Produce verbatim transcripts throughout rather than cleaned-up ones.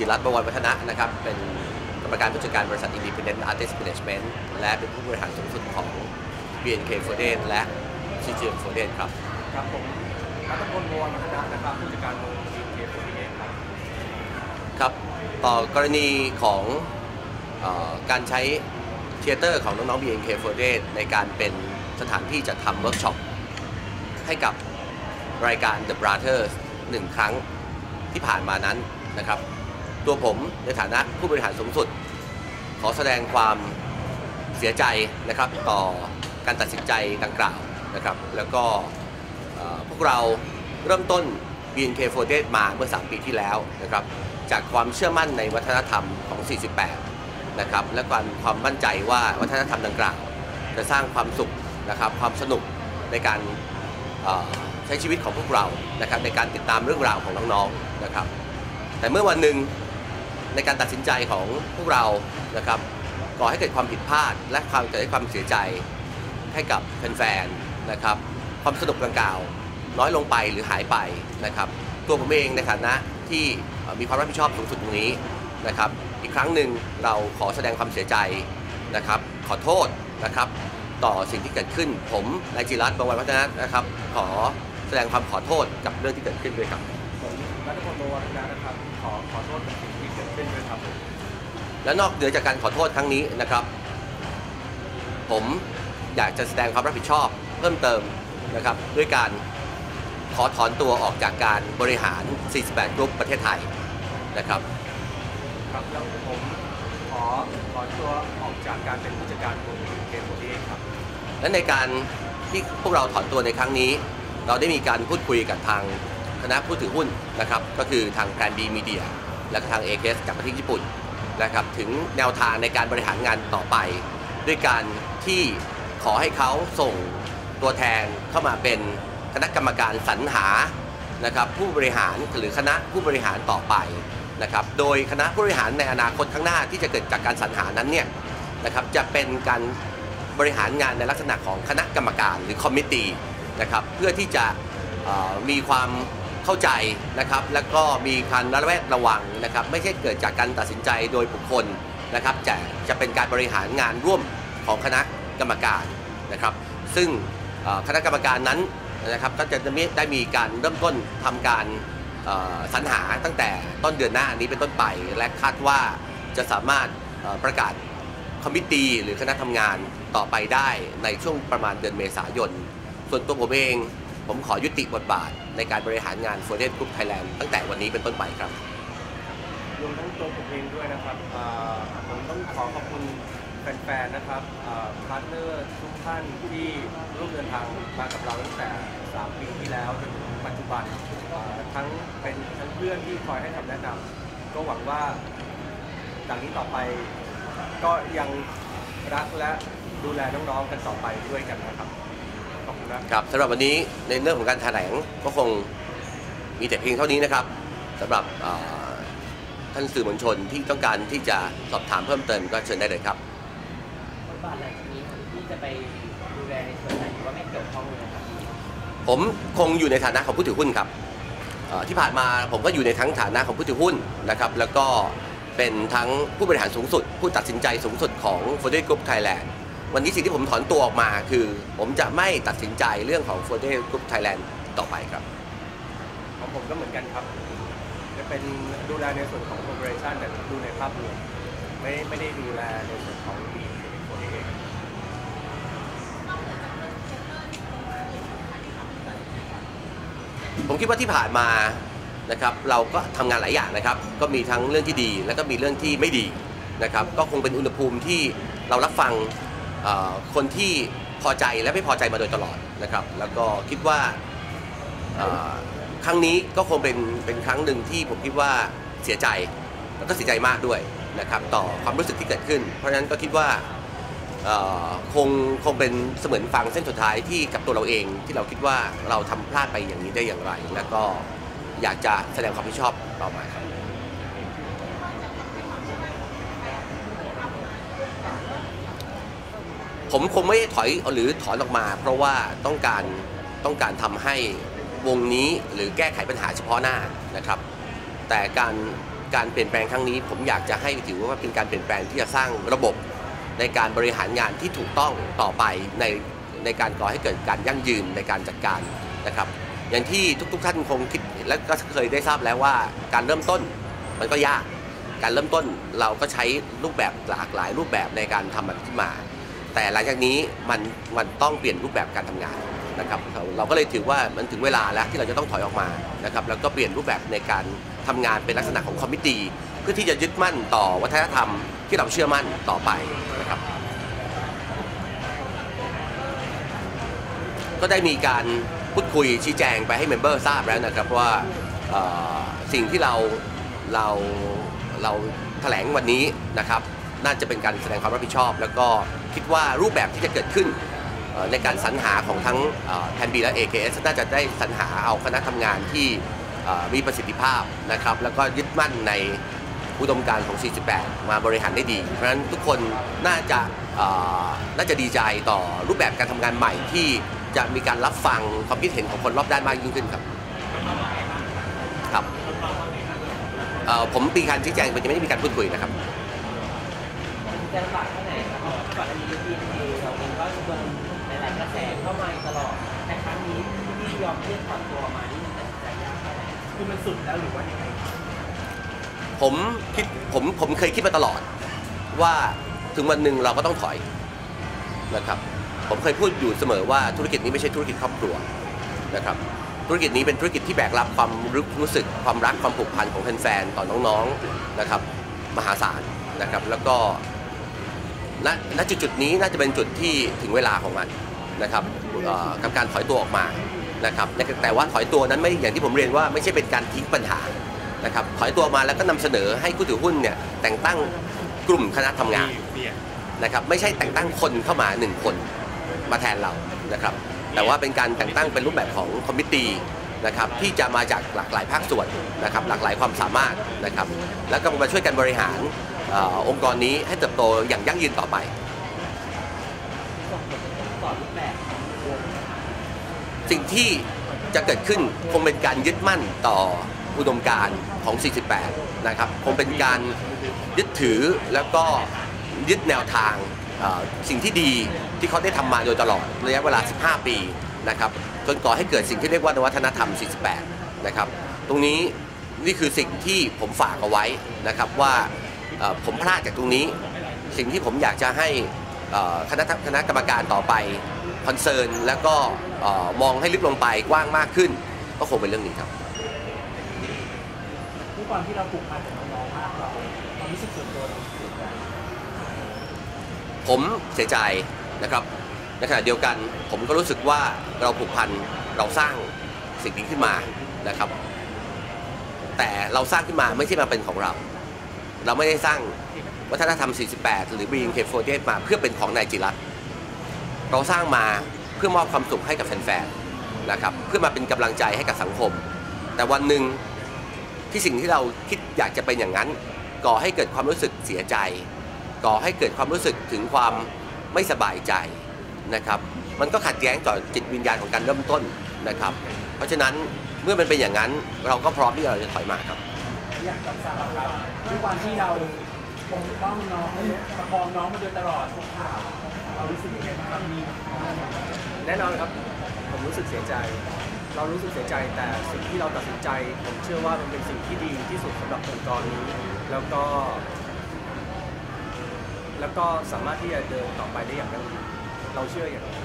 จิรัตน์ บวรวัฒนะนะครับเป็นกรรมการผู้จัดการบริษัท Independent Artist Management และเป็นผู้บริหารสูงสุดของ บี เอ็น เค Foden และ ซี จี เอ็ม Foden ครับครับผมรัตพล บวรวัฒนะนะครับผู้จัดการวง บี เอ็น เค Foden ครับครับต่อกรณีของเอ่อการใช้เทเตอร์ของน้องๆ บี เอ็น เค Foden ในการเป็นสถานที่จัดทำเวิร์กช็อปให้กับรายการ The Brothers หนึ่งครั้งที่ผ่านมานั้นนะครับตัวผมในฐานะผู้บริหารสูงสุดขอแสดงความเสียใจนะครับต่อการตัดสินใจดังกล่าวนะครับแล้วก็พวกเราเริ่มต้น บี เอ็น เค Foden มาเมื่อสามปีที่แล้วนะครับจากความเชื่อมั่นในวัฒนธรรมของ สี่สิบแปด นะครับและความความมั่นใจว่าวัฒนธรรมดังกล่าวจะสร้างความสุขนะครับความสนุกในการใช้ชีวิตของพวกเรานะครับในการติดตามเรื่องราวของน้องๆนะครับแต่เมื่อวันหนึ่งในการตัดสินใจของพวกเรานะครับก่อให้เกิดความผิดพลาดและความเกิดความเสียใจให้กับแฟนๆนะครับความสนุกดังกล่าวน้อยลงไปหรือหายไปนะครับตัวผมเองในฐานะที่มีความรับผิดชอบสูงสุดตรงนี้นะครับอีกครั้งหนึ่งเราขอแสดงความเสียใจนะครับขอโทษนะครับต่อสิ่งที่เกิดขึ้นผมนายจิรัตน์ บวรวัฒนะนะครับขอแสดงความขอโทษกับเรื่องที่เกิดขึ้นด้วยครับผมรัตพล บวรวัฒนะนะครับขอขอโทษกับสิ่งที่เกิดขึ้นด้วยครับและนอกเหนือจากการขอโทษครั้งนี้นะครับผมอยากจะแสดงความรับผิดชอบเพิ่มเติมนะครับด้วยการขอถอนตัวออกจากการบริหาร สี่สิบแปด กรุ๊ปประเทศไทยนะครับครับแล้วผมขอถอนตัวออกจากการเป็นผู้จัดการวง บี เอ็น เค Foden ครับและในการที่พวกเราถอนตัวในครั้งนี้เราได้มีการพูดคุยกับทางคณะผู้ถือหุ้นนะครับก็คือทางแกรนด์ บี มีเดียและทาง เอ เค เอส จากประเทศญี่ปุ่นนะครับถึงแนวทางในการบริหารงานต่อไปด้วยการที่ขอให้เขาส่งตัวแทนเข้ามาเป็นคณะกรรมการสรรหานะครับผู้บริหารหรือคณะผู้บริหารต่อไปนะครับโดยคณะผู้บริหารในอนาคตข้างหน้าที่จะเกิดจากการสรรหานั้นเนี่ยนะครับจะเป็นการบริหารงานในลักษณะของคณะกรรมการหรือคอมมิตตี้นะครับเพื่อที่จะมีความเข้าใจนะครับแล้วก็มีการระแวดระวังนะครับไม่ใช่เกิดจากการตัดสินใจโดยบุคคลนะครับจะจะเป็นการบริหารงานร่วมของคณะกรรมการนะครับซึ่งคณะกรรมการนั้นนะครับก็จะได้มีการเริ่มต้นทำการสรรหาตั้งแต่ต้นเดือนหน้านี้เป็นต้นไปและคาดว่าจะสามารถประกาศคอมมิตตี้หรือคณะทำงานต่อไปได้ในช่วงประมาณเดือนเมษายนส่วนตัวผมเองผมขอยุติบทบาทในการบริหารงาน Foden Group Thailand ตั้งแต่วันนี้เป็นต้นไปครับรวมทั้งตัวผมเองด้วยนะครับผมต้องขอขอบคุณแฟนๆนะครับพาร์ทเนอร์ทุกท่านที่ร่วมเดินทางมากับเราตั้งแต่สามปีที่แล้วจนถึงปัจจุบันทั้งเป็นทั้งเพื่อนที่คอยให้คำแนะนำก็หวังว่าจากนี้ต่อไปก็ยังรักและดูแลน้องๆกันต่อไปด้วยกันนะครับขอบคุณครับสำหรับวันนี้ในเรื่องของการแถลงก็คงมีแต่เพียงเท่านี้นะครับสำหรับท่านสื่อมวลชนที่ต้องการที่จะสอบถามเพิ่มเติมก็เชิญได้เลยครับบทบาทหลังจากนี้ที่จะไปดูแลในส่วนไหนหรือว่าไม่เกี่ยวข้องเลยครับผมคงอยู่ในฐานะของผู้ถือหุ้นครับที่ผ่านมาผมก็อยู่ในทั้งฐานะของผู้ถือหุ้นนะครับแล้วก็เป็นทั้งผู้บริหารสูงสุดผู้ตัดสินใจสูงสุดของ Foden Group Thailand วันนี้สิ่งที่ผมถอนตัวออกมาคือผมจะไม่ตัดสินใจเรื่องของ Foden Group Thailand ต่อไปครับของผมก็เหมือนกันครับจะเป็นดูแลในส่วนของ Corporation แต่ดูในภาพรวมไม่ไม่ได้ดูแลในส่วนของบีตัวเองผมคิดว่าที่ผ่านมานะครับเราก็ทำงานหลายอย่างนะครับก็มีทั้งเรื่องที่ดีแล้วก็มีเรื่องที่ไม่ดีนะครับก็คงเป็นอุณหภูมิที่เรารับฟังคนที่พอใจและไม่พอใจมาโดยตลอดนะครับแล้วก็คิดว่าครั้งนี้ก็คงเป็นเป็นครั้งหนึ่งที่ผมคิดว่าเสียใจแล้วก็เสียใจมากด้วยนะครับต่อความรู้สึกที่เกิดขึ้นเพราะฉะนั้นก็คิดว่าคงคงเป็นเสมือนฟังเส้นสุดท้ายที่กับตัวเราเองที่เราคิดว่าเราทำพลาดไปอย่างนี้ได้อย่างไรแล้วก็อยากจะแสดงความรับผิดชอบต่อมาครับผมคงไม่ถอยหรือถอนออกมาเพราะว่าต้องการต้องการทำให้วงนี้หรือแก้ไขปัญหาเฉพาะหน้านะครับแต่การการเปลี่ยนแปลงครั้งนี้ผมอยากจะให้ถือว่าเป็นการเปลี่ยนแปลงที่จะสร้างระบบในการบริหารงานที่ถูกต้องต่อไปในในการก่อให้เกิดการยั่งยืนในการจัดการนะครับอย่างที่ทุกๆท่านคงคิดและก็เคยได้ทราบแล้วว่าการเริ่มต้นมันก็ยากการเริ่มต้นเราก็ใช้รูปแบบหลากหลายรูปแบบในการทำมันขึ้นมาแต่หลังจากนี้มันมันต้องเปลี่ยนรูปแบบการทำงานนะครับเราก็เลยถือว่ามันถึงเวลาแล้วที่เราจะต้องถอยออกมานะครับแล้วก็เปลี่ยนรูปแบบในการทำงานเป็นลักษณะของคอมมิตตี้เพื่อที่จะยึดมั่นต่อวัฒนธรรมที่เราเชื่อมั่นต่อไปนะครับก็ได้มีการพูดคุยชี้แจงไปให้เมมเบอร์ทราบแล้วนะครับว่าสิ่งที่เราเราเราแถลงวันนี้นะครับน่าจะเป็นการแสดงความรับผิดชอบแล้วก็คิดว่ารูปแบบที่จะเกิดขึ้นในการสรรหาของทั้งแพนบีและ เอ เค เอส น่าจะได้สรรหาเอาคณะทำงานที่มีประสิทธิภาพนะครับแล้วก็ยึดมั่นในอุดมการณ์ของ สี่สิบแปด มาบริหารได้ดีเพราะฉะนั้นทุกคนน่าจะน่าจะดีใจต่อรูปแบบการทำงานใหม่ที่จะมีการรับฟังความคิดเห็นของคนรอบด้านมากยิ่งขึ้นครับครับผมปีการชี้แจงมันจะไม่ได้มีการพูดคุยนะครับจะลำบากแค่ไหนครับก่อนอันนี้ที่เราเองก็โดนหลายๆกระแสเข้ามาตลอดแต่ครั้งนี้ที่ยอมเลื่อนถอนตัวมานี่มันตัดสินใจยากแค่ไหนคือมันสุดแล้วหรือว่ายังไงผมคิดผมผมเคยคิดมาตลอดว่าถึงวันหนึ่งเราก็ต้องถอยนะครับผมเคยพูดอยู่เสมอว่าธุรกิจนี้ไม่ใช่ธุรกิจครอบครัวนะครับธุรกิจนี้เป็นธุรกิจที่แบกรับความรู้สึกความรักความผูกพันของแฟนๆต่อน้องๆนะครับมหาศาลนะครับแล้วก็ณณจุดจุดนี้น่าจะเป็นจุดที่ถึงเวลาของมันนะครับกับการถอยตัวออกมานะครับแต่ว่าถอยตัวนั้นไม่อย่างที่ผมเรียนว่าไม่ใช่เป็นการทิ้งปัญหานะครับถอยตัวมาแล้วก็นำเสนอให้ผู้ถือหุ้นเนี่ยแต่งตั้งกลุ่มคณะทำงานนะครับไม่ใช่แต่งตั้งคนเข้ามาหนึ่งคนมาแทนเรานะครับแต่ว่าเป็นการแต่งตั้งเป็นรูปแบบของคอมมิตตี้นะครับที่จะมาจากหลากหลายภาคส่วนนะครับหลากหลายความสามารถนะครับแล้วก็มาช่วยกันบริหารองค์กรนี้ให้เติบโตอย่างยั่งยืนต่อไปสิ่งที่จะเกิดขึ้นคงเป็นการยึดมั่นต่ออุดมการณ์ของ สี่สิบแปด นะครับคงเป็นการยึดถือแล้วก็ยึดแนวทางสิ่งที่ดีที่เขาได้ทำมาโดยตลอดระยะเวลาสิบห้าปีนะครับจนก่อให้เกิดสิ่งที่เรียกว่าวัฒนธรรม สี่สิบแปด นะครับตรงนี้นี่คือสิ่งที่ผมฝากเอาไว้นะครับว่าผมพลาดจากตรงนี้สิ่งที่ผมอยากจะให้คณะคณะกรรมการต่อไปคอนเซิร์นแล้วก็มองให้ลึกลงไปกว้างมากขึ้นก็คงเป็นเรื่องนี้ครับด้วยความที่เราผูกพันกับน้องๆมากเราความรู้สึกส่วนตัวเราเสียใจผมเสียใจนะครับในขณะเดียวกันผมก็รู้สึกว่าเราผูกพันเราสร้างสิ่งนี้ขึ้นมานะครับแต่เราสร้างขึ้นมาไม่ใช่มาเป็นของเราเราไม่ได้สร้างวัฒนธรรม สี่สิบแปด หรือ บี เอ็น เค สี่สิบแปด มาเพื่อเป็นของนายจิรัตน์เราสร้างมาเพื่อมอบความสุขให้กับแฟนๆนะครับเพื่อมาเป็นกำลังใจให้กับสังคมแต่วันหนึ่งที่สิ่งที่เราคิดอยากจะเป็นอย่างนั้นก่อให้เกิดความรู้สึกเสียใจก่อให้เกิดความรู้สึกถึงความไม่สบายใจนะครับมันก็ขัดแย้งต่อจิตวิญญาณของการเริ่มต้นนะครับเพราะฉะนั้นเมื่อมันเป็นอย่างนั้นเราก็พร้อมที่เราจะถอยมาครับอยากจะทราบครับด้วยความที่เราคงต้องน้องประคองน้องมาโดยตลอดทุกข่าวเรารู้สึกยังไงบ้างมีแน่นอนครับผมรู้สึกเสียใจเรารู้สึกเสียใจแต่สิ่งที่เราตัดสินใจผมเชื่อว่ามันเป็นสิ่งที่ดีที่สุดสำหรับองค์กรนี้แล้วก็แล้วก็สามารถที่จะเดินต่อไปได้อย่างยั่งยืนเราเชื่ออย่างนั้น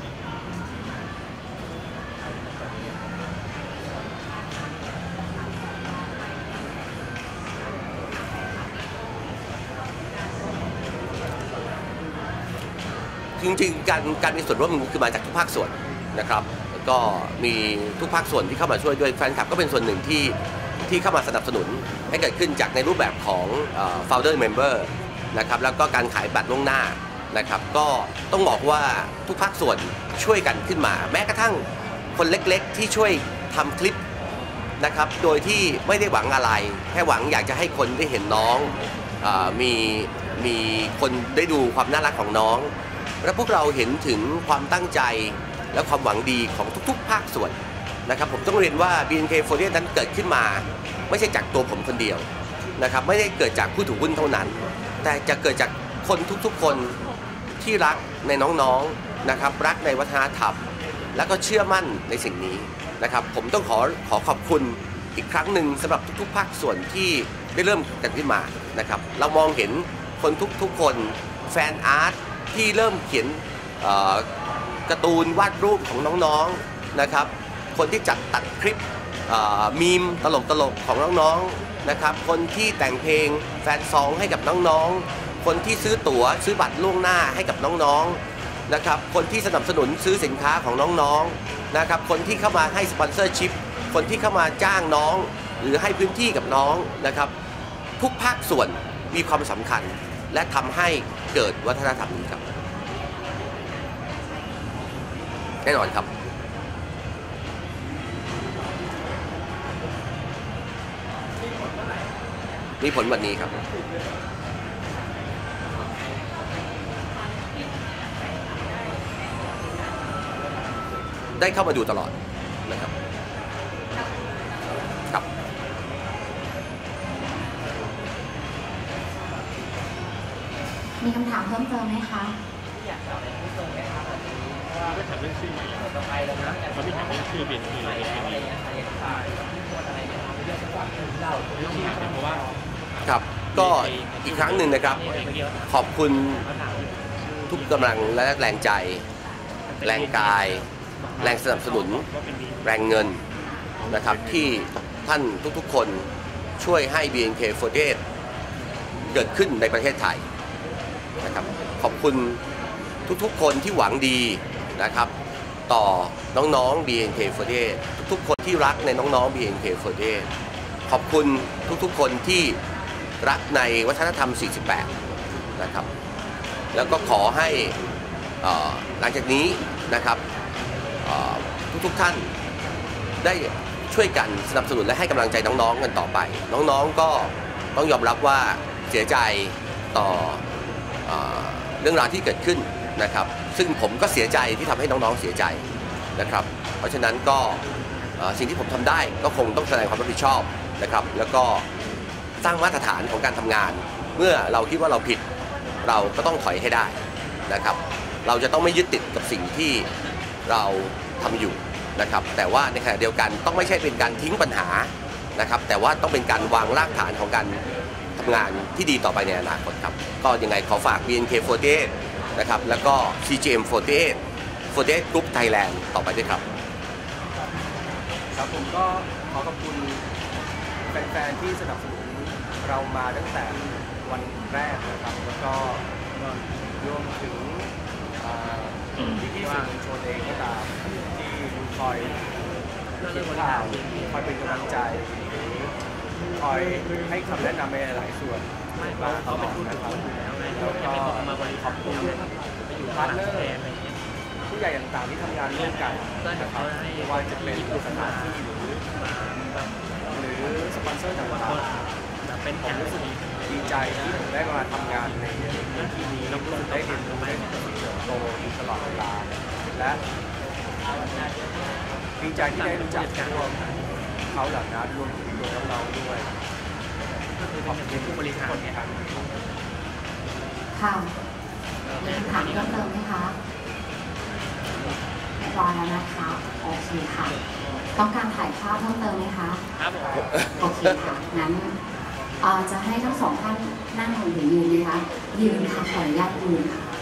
จริงๆการการมีส่วนร่วมคือมาจากทุกภาคส่วนนะครับก็มีทุกภาคส่วนที่เข้ามาช่วยด้วยแฟนคลับก็เป็นส่วนหนึ่งที่ที่เข้ามาสนับสนุนให้เกิดขึ้นจากในรูปแบบของ founder member นะครับแล้วก็การขายบัตรล่วงหน้านะครับก็ต้องบอกว่าทุกภาคส่วนช่วยกันขึ้นมาแม้กระทั่งคนเล็กๆที่ช่วยทำคลิปนะครับโดยที่ไม่ได้หวังอะไรแค่หวังอยากจะให้คนได้เห็นน้องมีมีคนได้ดูความน่ารักของน้องและพวกเราเห็นถึงความตั้งใจและความหวังดีของทุกๆภาคส่วนนะครับผมต้องเรียนว่า บี เอ็น เค สี่สิบแปด นั้นเกิดขึ้นมาไม่ใช่จากตัวผมคนเดียวนะครับไม่ได้เกิดจากผู้ถือหุ้นเท่านั้น แต่จะเกิดจากคนทุกๆคนที่รักในน้องๆนะครับรักในวัฒนธรรมแล้วก็เชื่อมั่นในสิ่งนี้นะครับผมต้องขอขอขอบคุณอีกครั้งหนึ่งสำหรับทุกๆภาคส่วนที่ได้เริ่มกันขึ้นมานะครับเรามองเห็นคนทุกๆคนแฟนอาร์ตที่เริ่มเขียนการ์ตูนวาดรูปของน้องๆนะครับคนที่จัดตัดคลิปมีมตลกตลกของน้องๆนะครับคนที่แต่งเพลงแฟนซองให้กับน้องๆคนที่ซื้อตั๋วซื้อบัตรล่วงหน้าให้กับน้องๆนะครับคนที่สนับสนุนซื้อสินค้าของน้องๆนะครับคนที่เข้ามาให้สปอนเซอร์ชิพคนที่เข้ามาจ้างน้องหรือให้พื้นที่กับน้องนะครับทุกภาคส่วนมีความสำคัญและทำให้เกิดวัฒนธรรมนี้ครับแน่นอนครับมีผลวันนี้ครับได้เข้ามาดูตลอดนะครับครับมีคำถามเพิ่มเติมไหมคะอยากถามอะไรเพิ่มเติมไหมครับอันนี้เพราะว่าไม่ถามเรื่องชื่อใหม่ต่อไปแล้วนะเขาไม่ถามเรื่องชื่อเปลี่ยนชื่ออะไรอะไรเงี้ยอะไรอย่างเงี้ยที่คนอะไรเนี่ยเรื่องความถึงเราเรื่องที่ถามเพราะว่าครับก็อีกครั้งหนึ่งนะครับขอบคุณทุกกำลังและแรงใจแรงกายแรงสนับสนุนแรงเงินนะครับที่ท่านทุกๆคนช่วยให้ บี เอ็น เค สี่สิบแปด เกิดขึ้นในประเทศไทยนะครับขอบคุณทุกๆคนที่หวังดีนะครับต่อน้องๆ บี เอ็น เค สี่สิบแปด ทุกๆคนที่รักในน้องๆ บี เอ็น เค สี่สิบแปด ขอบคุณทุกๆคนที่รักในวัฒนธรรมสี่สิบแปดนะครับแล้วก็ขอให้หลังจากนี้นะครับทุกๆท่านได้ช่วยกันสนับสนุนและให้กำลังใจน้องๆกันต่อไปน้องๆก็ต้องยอมรับว่าเสียใจต่อเรื่องราวที่เกิดขึ้นนะครับซึ่งผมก็เสียใจที่ทำให้น้องๆเสียใจนะครับเพราะฉะนั้นก็สิ่งที่ผมทำได้ก็คงต้องแสดงความรับผิดชอบนะครับแล้วก็สร้างมาตรฐานของการทำงานเมื่อเราคิดว่าเราผิดเราก็ต้องถอยให้ได้นะครับเราจะต้องไม่ยึดติดกับสิ่งที่เราทำอยู่นะครับแต่ว่าในขณะเดียวกันต้องไม่ใช่เป็นการทิ้งปัญหานะครับแต่ว่าต้องเป็นการวางรากฐานของการทำงานที่ดีต่อไปในอนาคตครับก็ยังไงขอฝาก บี เอ็น เค สี่สิบแปด นะครับแล้วก็ ซี จี เอ็ม สี่สิบแปด สี่สิบแปด Group Thailand ต่อไปด้วยครับครับผมก็ขอขอบคุณแฟนๆที่สนับสนุนเรามาตั้งแต่วันแรกนะครับแล้วก็รวมถึงที่ที่สื่อมวลชนเองก็ตามที่คอยเขียนข่าวคอยเป็นกำลังใจคอยให้คำแนะนำในหลายส่วนมาตลอดนะครับแล้วก็ขอบคุณพาร์ทเนอร์ผู้ใหญ่ต่างๆที่ทำงานร่วมกันนะครับไม่ว่าจะเป็นสถานที่หรือหรือสปอนเซอร์ต่างๆเป็นผมรู้สึกดีใจที่ผมได้มาทำงานในที่นี้แล้วก็ได้เรียนรู้ได้เติบโตอยู่ตลอดเวลาและดีใจที่ได้รู้จักพวกเขาเหล่านั้นรวมถึงตัวเราด้วยขอบคุณผู้บริหารครับค่ะมีคำถามเพิ่มเติมไหมคะรอแล้วนะคะโอเคค่ะต้องการถ่ายภาพเพิ่มเติมไหมคะครับโอเคค่ะงั้นจะให้ทั้งสองท่านนั่งหรือยืนดีคะยืนค่ะขออนุญาตยืนค่ะ